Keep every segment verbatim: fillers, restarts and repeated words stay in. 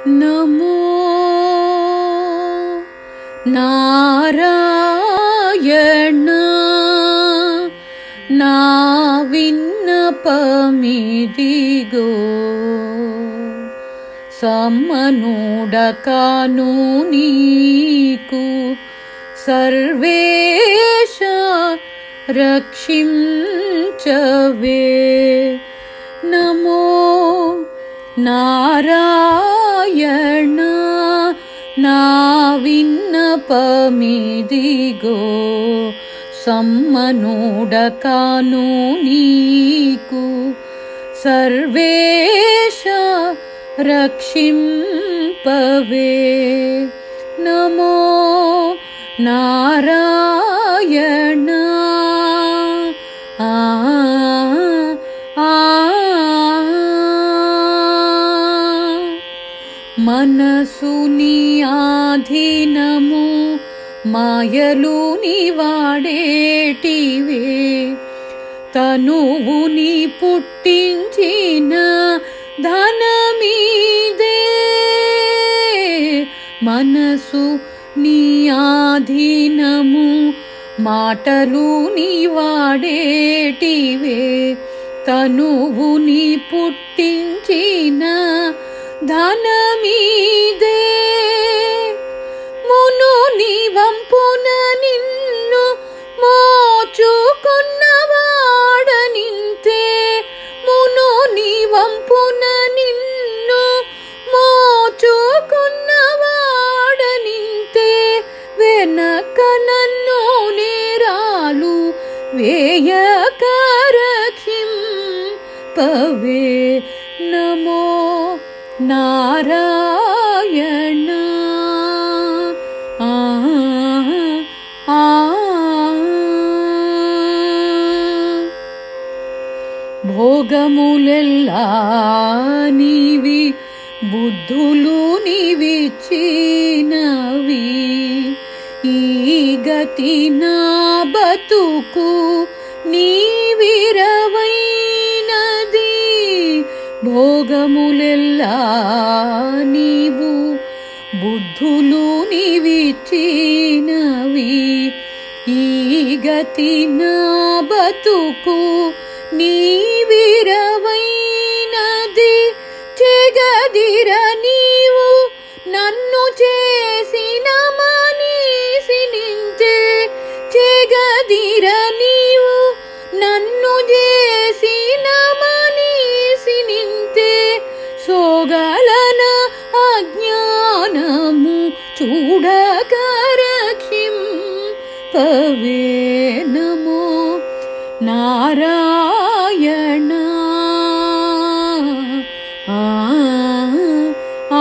नमो नारायण ना विन्नपमिदिगो सम्मनुडकानु नीकु सर्वेश रक्षिंचवे। नमो नारायण ना विन्नपमिदिगो सम्मनुडकानु नीकु सर्वेश रक्षिंपवे। नमो नारायण आ आ मनसुनि आधीनमु मायलुनि वाडेटिवे तनुवुनि पुट्टिंचिन धनमीदे मनसु नी आधीनमु माटलुनि वाडेटिवे तनुवुनि पुट्टिंचिन धनमीदे मुनुनि వంపున నిన్ను మోచుకున్నవాడనింతే మునుని వంపున నిన్ను మోచుకున్నవాడనింతే వెనక నన్ను నేరాలు వేయక రక్షింపవే। నమో नारायण आ आ భోగములెల్లా నీవి బుద్ధులు నీవిచ్చినవి ఈ గతి నా బతుకు నీవిరవైనది భోగములెల్లా నీవు బుద్ధులు నీవిచ్చినవి ఈ గతి నా బతుకు నీవిరవైనది చెగదిర నీవు నన్ను చేసిన మనీసినింతే చెగదిర నీవు నన్ను చేసిన మనీసినింతే సోగలన అజ్ఞానము చూడక రక్షింపవే। నమో నారాయణ ఆ ఆ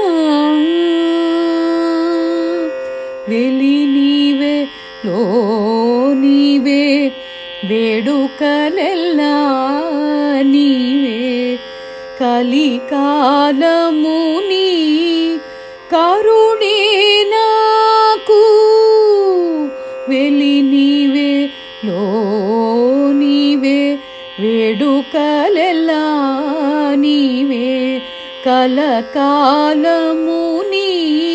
వెలి నీవే లో నీవే వేడుకలెల్లా నీవే కలికాలముని కరుణే నాకు వెలి నీవే లో నీవే వేడుకలెల్లా నీవే కలకాలముని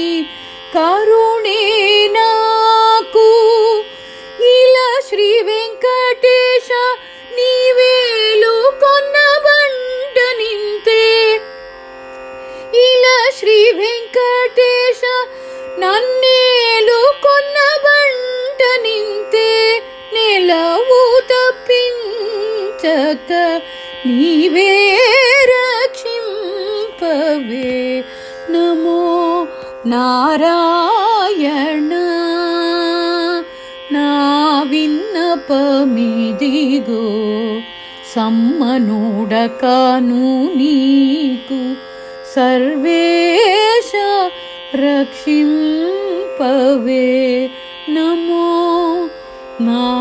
కరుణే నాకు ఇలా శ్రీ వెంకటేశ నీవేలు కొన్న బంట నింతే ఇలా శ్రీ వెంకటేశ నన్నేలు కొన్న బంట నింతే నెలవు తప్పించక నీవే రక్షింపవే। నమో నారాయణ నా విన్నపమిదిగో సమ్మనుడకాను నీకు సర్వేశ రక్షింపవే। నమో నా